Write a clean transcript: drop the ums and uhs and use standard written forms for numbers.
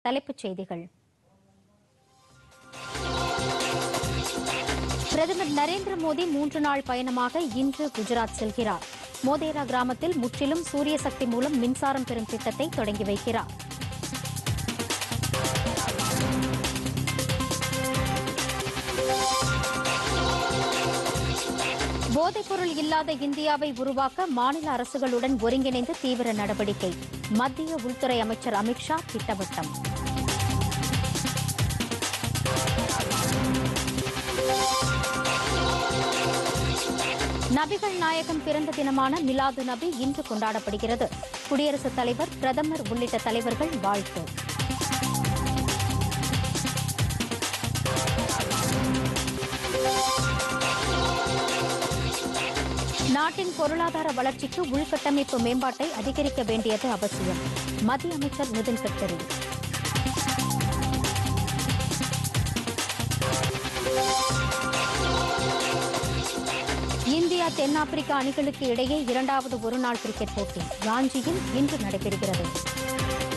தலைப்புச் செய்திகள். பிரதமர் நரேந்திர மோடி 3 நாள் பயணமாக இன்று குஜராத் செல்கிறார். மோதேரா கிராமத்தில் முற்றிலும் சூரிய சக்தி மூலம் மின்சாரம் பெறும் திட்டத்தை தொடங்கி வைக்கிறார். போதைப்பொருள் இல்லாத இந்தியாவை உருவாக்க மாநில அரசுகளுடன் ஒருங்கிணைந்து தீவிர நடவடிக்கை. மத்திய உள்துறை அமைச்சர் அமித் ஷா திட்டவட்டம். நபிகள் நாயகம் பிறந்த தினமான மிலாது நபி இன்று கொண்டாடப்படுகிறது. குடியரசுத் தலைவர், பிரதமர் உள்ளிட்ட தலைவர்கள் வாழ்த்து. நாட்டின் பொருளாதார வளர்ச்சிக்கு உள்கட்டமைப்பு மேம்பாட்டை அதிகரிக்க வேண்டியது அவசியம். மத்திய அமைச்சர் நிதின் கட்கரி. இந்தியா தென்னாப்பிரிக்கா அணிகளுக்கு இடையே 2வது ஒருநாள் கிரிக்கெட் போட்டி ராஞ்சியில் இன்று நடைபெறுகிறது.